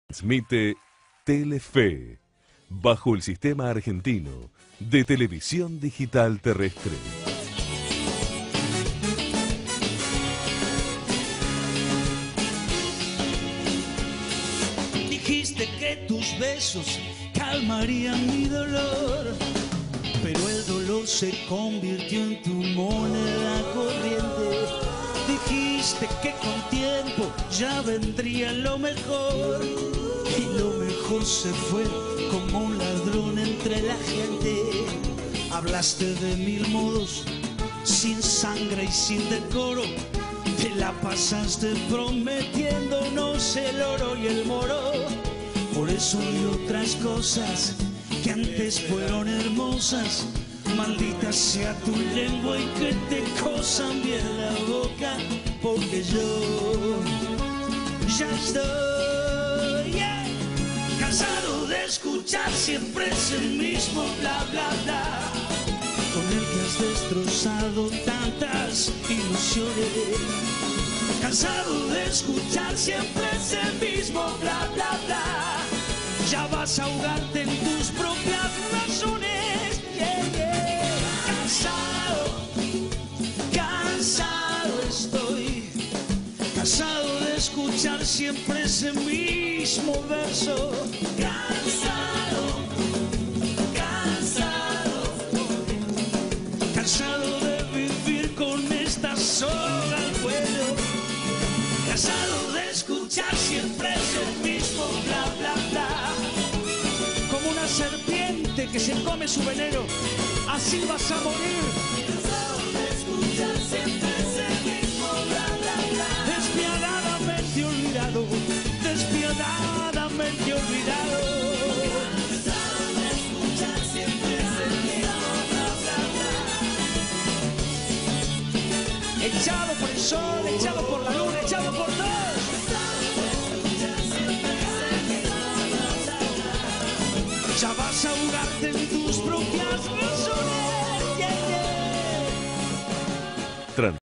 Transmite Telefe, bajo el Sistema Argentino de Televisión Digital Terrestre. Dijiste que tus besos calmarían mi dolor, pero el dolor se convirtió en tu moneda corriente. Dijiste que con tiempo ya vendría lo mejor, y lo mejor se fue como un ladrón entre la gente. Hablaste de mil modos, sin sangre y sin decoro. Te la pasaste prometiéndonos el oro y el moro. Por eso y otras cosas que antes fueron hermosas, maldita sea tu lengua y que te cosan bien la boca, porque yo ya estoy cansado de escuchar siempre ese mismo bla bla bla, con el que has destrozado tantas ilusiones. Cansado de escuchar siempre ese mismo bla bla bla, ya vas a ahogarte en tus propias razones. Cansado estoy, cansado de escuchar siempre ese mismo verso. Cansado de vivir con esta soga al cuello. Cansado de escuchar siempre ese mismo bla bla bla. Como una serpiente que se come su veneno, así vas a morir. Cansado de escuchar siempre ese mismo bla bla bla. Despiadadamente olvidado, despiadadamente olvidado. Cansado de escuchar siempre ese mismo bla bla bla. Echado por el sol, echado por la luna, echado por todos. Ya vas a ahogarte en tus propias razones.